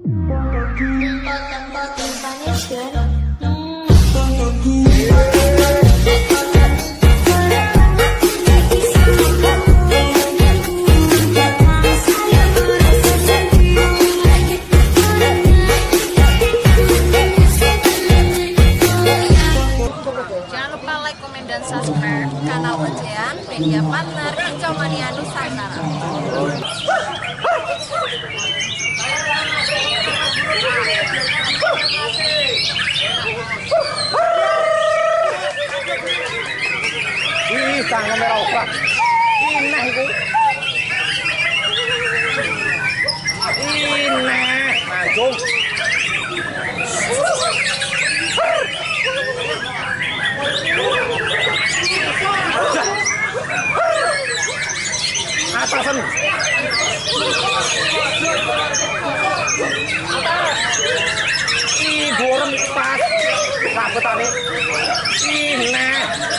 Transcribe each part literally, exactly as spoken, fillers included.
Subscribe kanal Ocean Media Partner Incomania Nusantara. Ih, sang kamera oprak. Ineh iku. Ineh, anjung. Atasan. Ih, gorem pas. Rabetane. Ineh.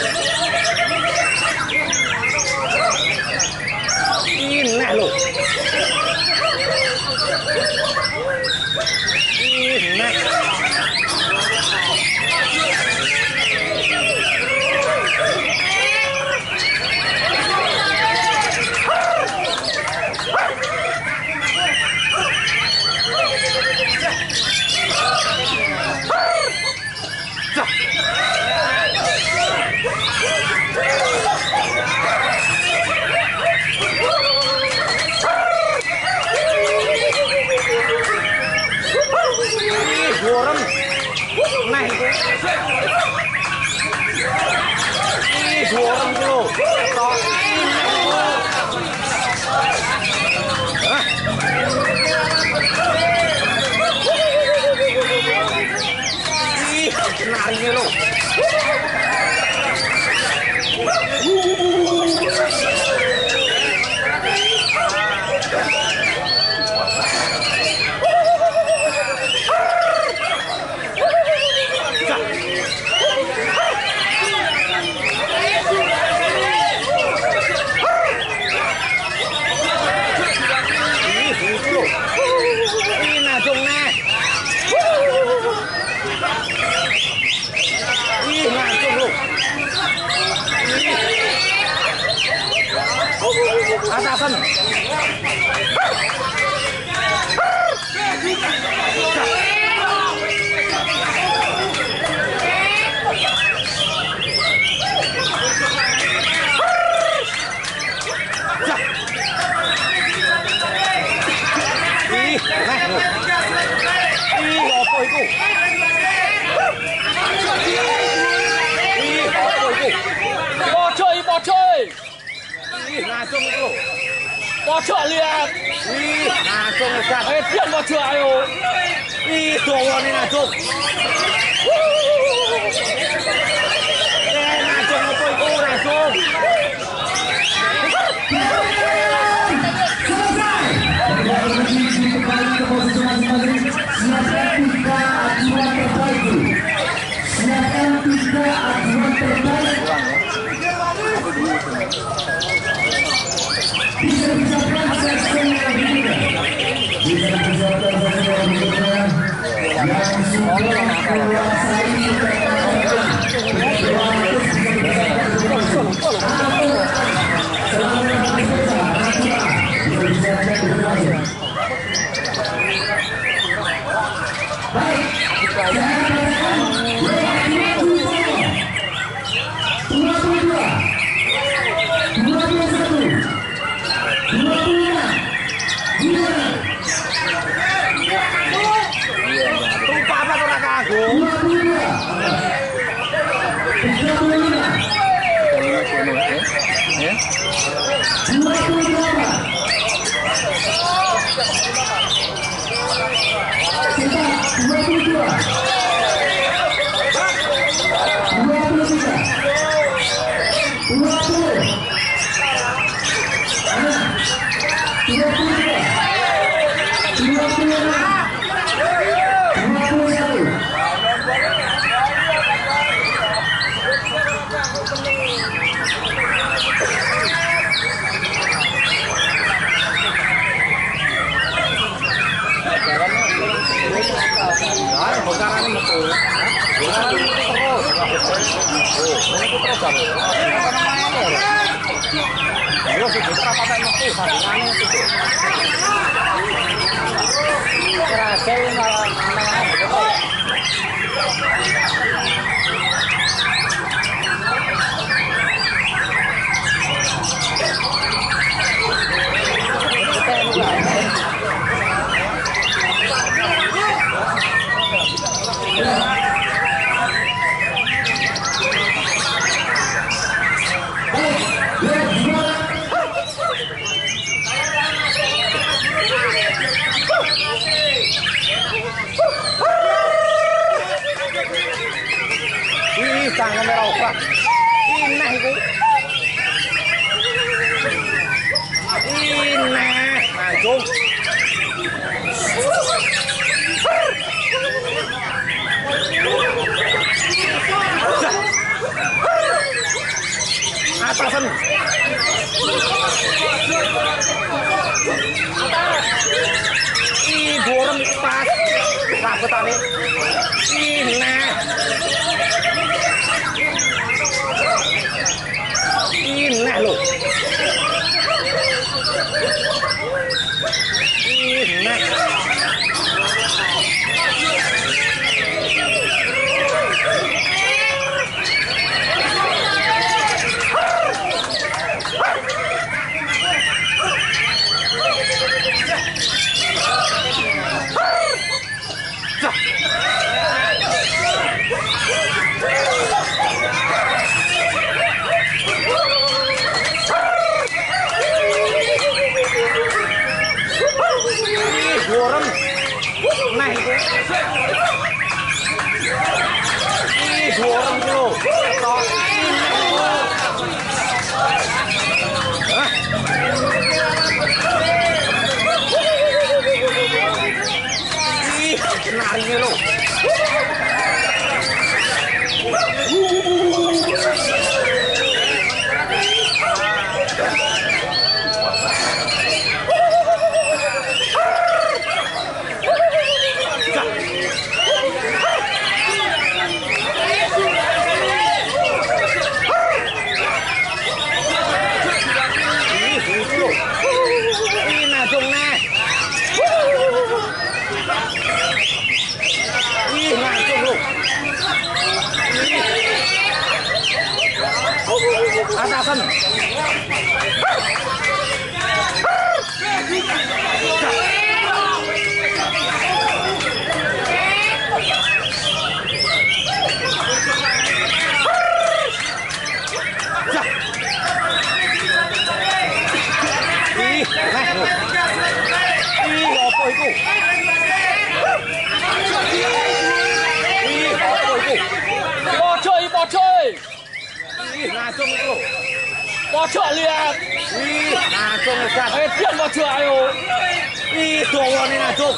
Ineh lho. Ineh. Gorem. Nah itu. Ih, gorem lho. Tok Hah? Ih, narine lho. Atasan. Ih, nah lho. Ih, opo iku? Ih, opo iku? Pojok iki pojok. Ih, langsung itu. Pojok lihat. Ih, langsung udah. Eh, diam pojok ayo. Ih, dawane langsung. Eh, langsung apa itu langsung. Kembali ke posisi masing-masing. Siapkan tiga ajuan terbaik. Siapkan tiga ajuan terbaik. Bisa disiapkan sesi yang berikutnya. Bisa disiapkan sesi yang berikutnya. Yang sudah menguasai pertandingan. Kedua harus bisa disiapkan atau selama bisa disiapkan berikutnya. Baik, saya katakan dua puluh dua, dua puluh dua, dua puluh satu, dua puluh lima, dua, Lupa apa tuh raka aku? dua puluh dua, tiga puluh lima, dua puluh delapan, cepat, dua puluh dua, dua puluh tiga, dua puluh, dua puluh dua, dua puluh enam, dua puluh satu. Nah, bongkaran metu. Bongkaran terus. Oh, metu terus kan. Apa namanya ini? Yo sing paten metu sandingane itu. Kerajaan malah malah Ih, jangan merah apa? Ineh itu. Ineh, langsung. Atasan. Ih, borem pas. Rapetane. Ineh. Ineh lho. Ineh. Goreng. Nah itu. Ih, goreng lho. Tok ini. Hah? Ih, narinya lho. Atasan. Ih, ih, apa itu? Ih, apa itu? Pojok, pojok. Ih, langsung itu. Pojok lihat. Ih, langsung lihat. Eh, dia pojok ayo. Ih, dawane langsung.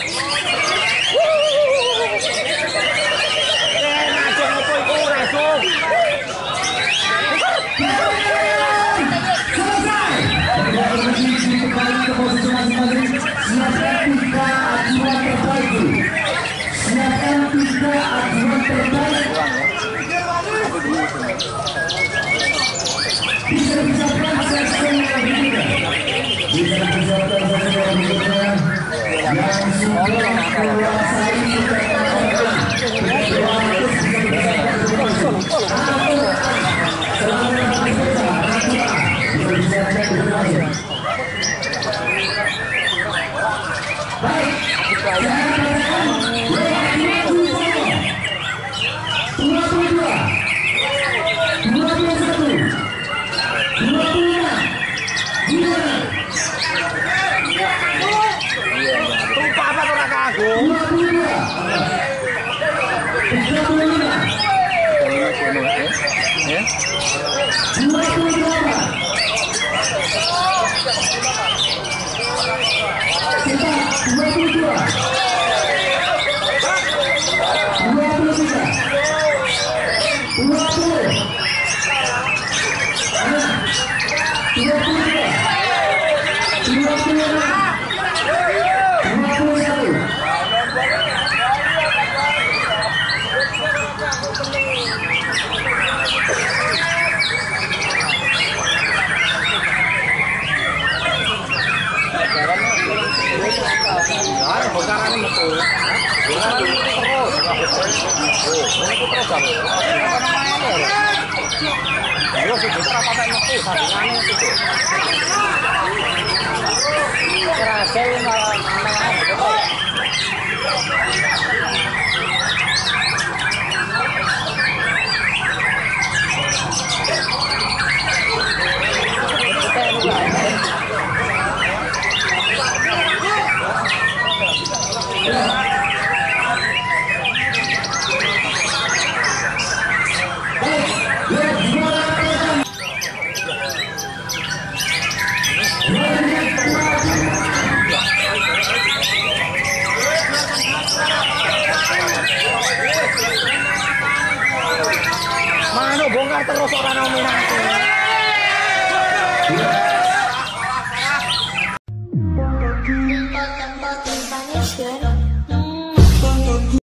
Eh, langsung apa itu langsung. Kembali ke posisi masing-masing. Siapkan tiga ajuan terbaik. Siapkan tiga ajuan terbaik. Bisa disiapkan sesi yang berikutnya. Bisa disiapkan sesi yang berikutnya. Yang sudah menguasai bocor. Apa namanya? Ayo sudah berapa banyak tuh tandingannya itu. Kira saya malah malah Mano bongkar terus orang nominasi. Tempat-tempat